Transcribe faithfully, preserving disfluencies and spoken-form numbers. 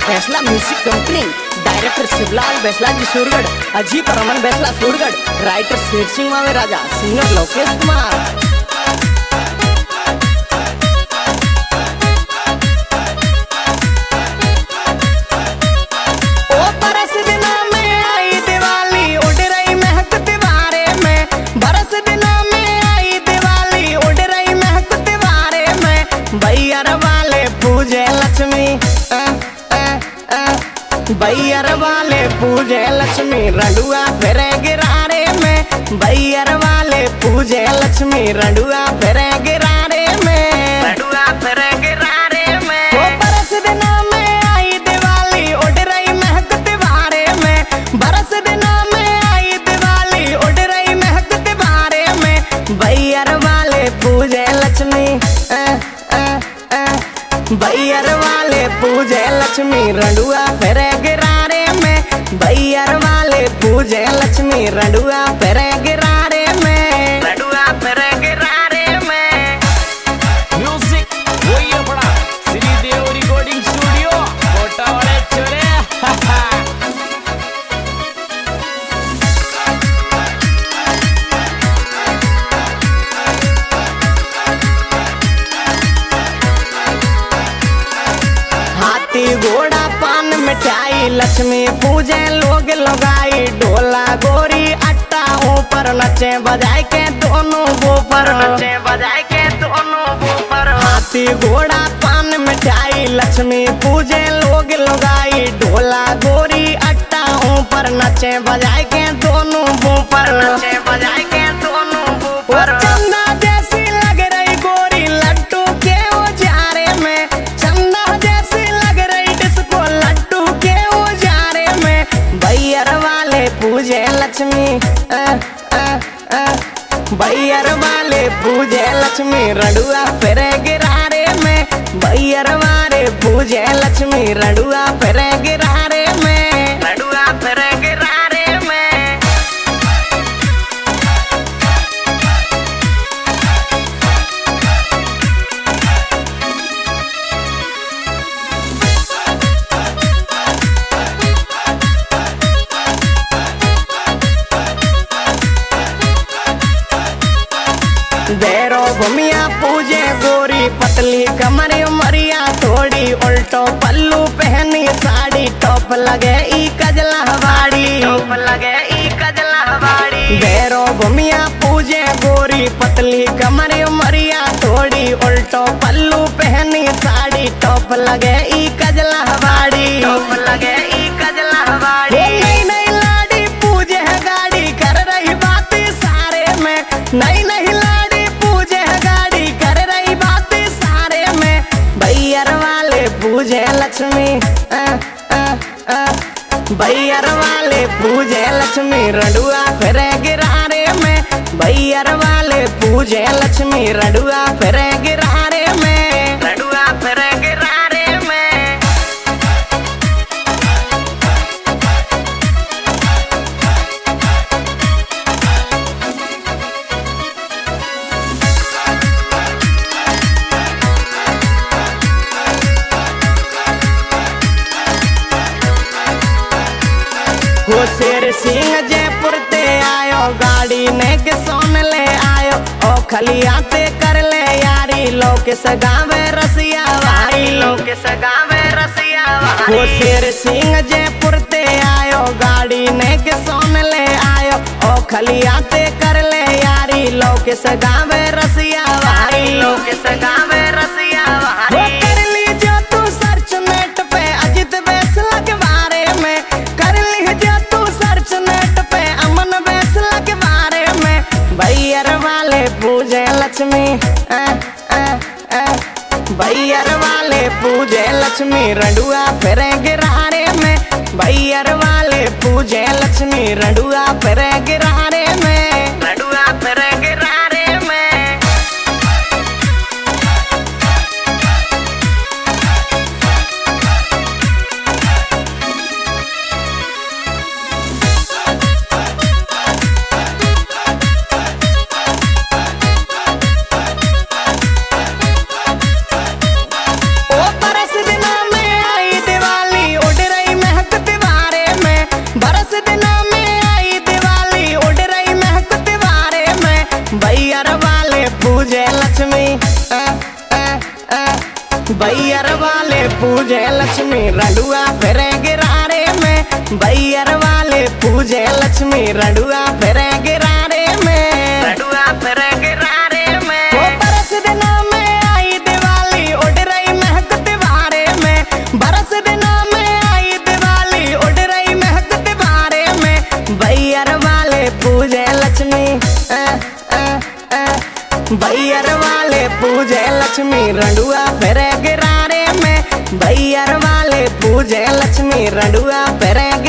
फैसला music company, director Shivlal Baisla ji Surgarh, Ajit Raman Baisla Surgarh, writer Sher Singh Mave Raja, singer Lokesh Kumar. बैयर वाले पूजे लक्ष्मी, बैयर वाले पूजे लक्ष्मी रंडुआ फेरे गिरारे में, बैयर वाले पूजे लक्ष्मी रंडुआ फेरे गिरारे में, रंडुआ फेरे गिरारे में। वो बरस दिनों में आई दिवाली उड़ रही महक दीवारे में, बरस दिनों में आई दिवाली उड़ रही महक दीवारे में। बैयर वाले पूजे लक्ष्मी, बैयर वाले पूजे लक्ष्मी रंडुआ फेरे गिरारे में, बैयर वाले पूजे लक्ष्मी रंडुआ फेरे गिरारे में, रंडुआ फेरे गिरारे में। म्यूजिक वही अपना श्रीदेव रिकॉर्डिंग स्टूडियो कोटा वाले चोरे। घोड़ा पान मिठाई लक्ष्मी पूजे लोग लगाई, ढोला गोरी अट्टा ऊपर नचे बजाए के दोनों ऊपर, नचे बजाए के दोनों ऊपर। हाथी घोड़ा पान मिठाई लक्ष्मी पूजे लोग लगाई, ढोला गोरी अट्टा ऊपर नचे बजाए के दोनों ऊपर, नचे बजाए के दोनों ऊपर। चंदा जैसी लग रही गोरी लड्डू के उजारे में, चंदा जैसी लग रही डिस्को लड्डू के उजारे में। बैयर वाले पूजे लक्ष्मी, आ, आ, आ, बैयर वाले पूजे लक्ष्मी रंडुआ फेरे गिरारे में, बैयर वाले पूजे लक्ष्मी रंडुआ फेरे गिरारे में, रंडुआ फेरे गिरारे में। देरो भूमिया पूजे गोरी पतली कमर मरिया थोड़ी, उल्टो पल्लू पहनी साड़ी, टॉप लगे ई कजला हवाड़ी, टॉप लगे ई कजला हवाड़ी। देरो भूमिया पूजे गोरी पतली कमर मरिया थोड़ी, उल्टो पल्लू पहनी साड़ी, टॉप लगे ई कजला हवाड़ी, टॉप लगे ई कजला हवाड़ी। नई नई लाड़ी पूजे है गाड़ी कर रही बात सारे में, नई नई लाड़ी पूजे गाड़ी कर रही बात सारे में। बैयर वाले पूजे लक्ष्मी, आ, आ, आ, बैयर वाले पूजे लक्ष्मी रंडुआ फेरे गिरारे में, बैयर वाले पूजे लक्ष्मी रंडुआ फेरे गिरारे में, रंडुआ फेरे गिरारे में। वो शेर सिंह जयपुर ते आयो, गाड़ी ने के सोन ले आयो, ओ खलियाते कर ले यारी, लोके सगावे रसिया वारी, लोके सगावे रसिया वारी। वो शेर सिंह जयपुर ते आयो, गाड़ी ने के सोन ले आयो, ओ खलियाते कर ले यारी, लोके सगावे रसिया वारी, लोके सगावे रसिया वारी। कर ली जो तू सर्च नेट पे अजित बैसला के बारे में, कर ली जो तू सर्च नेट पे अमन बैसला के बारे में। बैयर वाले पूजे लक्ष्मी, आ, आ, आ, बैयर वाले पूजे लक्ष्मी रंडुआ फेरे गिरारे में, बैयर वाले पूजे लक्ष्मी रंडुआ फेरे गिरारे में, रंडुआ फेरे गिरारे में। ओ बरस दिनों में आई दिवाली बैयर वाले पूजे लक्ष्मी रंडुआ फिरे गिरारे में, बैयर वाले पूजे लक्ष्मी रंडुआ फिरे गिरारे में, रंडुआ फिरे गिरारे में। वो बरस दिना में आई दिवाली उड़ रही महक दीवारे में, बरस दिना में आई दिवाली उड़ रही महक दीवारे में। बैयर वाले पूजे लक्ष्मी आ, आ, आ, बैयर वाले पूजे लक्ष्मी रंडुआ फिरे गिरारे में, बैयर वाले पूजे लक्ष्मी रंडुआ फिरे